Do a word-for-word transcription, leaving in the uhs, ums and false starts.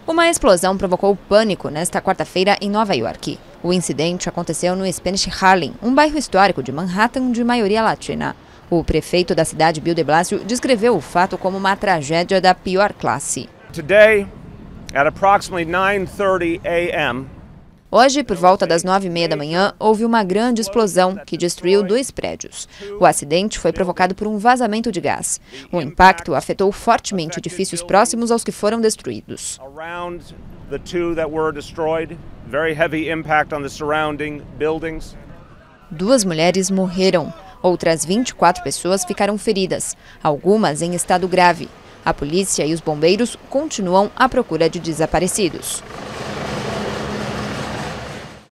Uma explosão provocou pânico nesta quarta-feira em Nova York. O incidente aconteceu no Spanish Harlem, um bairro histórico de Manhattan de maioria latina. O prefeito da cidade, Bill de Blasio, descreveu o fato como uma tragédia da pior classe. Today, at approximately nine thirty a m, Hoje, por volta das nove e meia da manhã, houve uma grande explosão que destruiu dois prédios. O acidente foi provocado por um vazamento de gás. O impacto afetou fortemente edifícios próximos aos que foram destruídos. Duas mulheres morreram. Outras vinte e quatro pessoas ficaram feridas, algumas em estado grave. A polícia e os bombeiros continuam à procura de desaparecidos.